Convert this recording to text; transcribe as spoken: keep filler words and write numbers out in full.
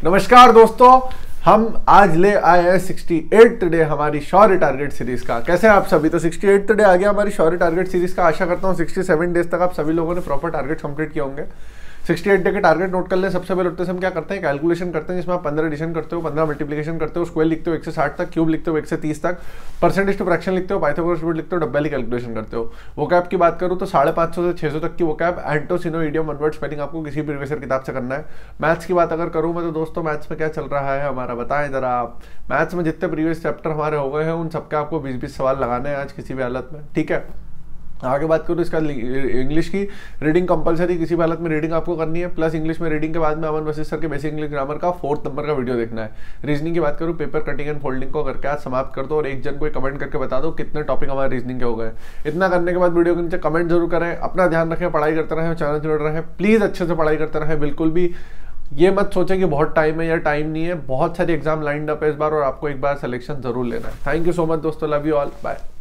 नमस्कार दोस्तों, हम आज ले आए हैं अड़सठ डे हमारी शौर्य टारगेट सीरीज का। कैसे हैं आप सभी? तो अड़सठ डे आ गया हमारी शौर्य टारगेट सीरीज का। आशा करता हूँ सड़सठ डेज तक आप सभी लोगों ने प्रॉपर टारगेट कंप्लीट किए होंगे। अड़सठ डे के टारगेट नोट कर ले। सबसे पहले उठते से हम क्या करते हैं, कैलकुलेशन करते हैं जिसमें आप पंद्रह एडिशन करते हो, पंद्रह मल्टीप्लिकेशन करते हो, स्क्वायर लिखते हो एक से साठ तक, क्यूब लिखते हो एक से तीस तक, परसेंटेज टू फ्रैक्शन लिखते हो, पाइथागोरस रूट लिखते हो, डब्बे वाली कैलकुलेशन करते हो। वो कैप की बात करूँ तो साढ़े पाँच सौ से छः सौ तक की वो कैप antonym synonym idiom one word spelling आपको किसी प्रीवियस किताब से करना है। मैथ्स की बात अगर करूँ मैं तो दोस्तों मैथ्स में क्या चल रहा है हमारा, बताएं जरा आप। मैथ्स में जितने प्रीवियस चैप्टर हमारे हो गए हैं उन सबके आपको बीस बीस सवाल लगाने हैं आज किसी भी हालत में, ठीक है। आगे बात करूँ इसका इंग्लिश की रीडिंग कंपलसरी, किसी भी हालत में रीडिंग आपको करनी है। प्लस इंग्लिश में रीडिंग के बाद में अमन वशिष्ठ सर के बेसिक इंग्लिश ग्रामर का फोर्थ नंबर का वीडियो देखना है। रीजनिंग की बात करूँ, पेपर कटिंग एंड फोल्डिंग को करके आज समाप्त कर दो और एक जन को कमेंट करके बता दो कितने टॉपिक हमारे रीजनिंग के हो गए। इतना करने के बाद वीडियो के नीचे कमेंट जरूर करें। अपना ध्यान रखें, पढ़ाई करते रहें, चैनल जुड़ रहे हैं, प्लीज़ अच्छे से पढ़ाई करते रहें। बिल्कुल भी ये मत सोचें कि बहुत टाइम है या टाइम नहीं है। बहुत सारी एग्जाम लाइंड अप है इस बार और आपको एक बार सिलेक्शन जरूर लेना है। थैंक यू सो मच दोस्तों, लव यू ऑल, बाय।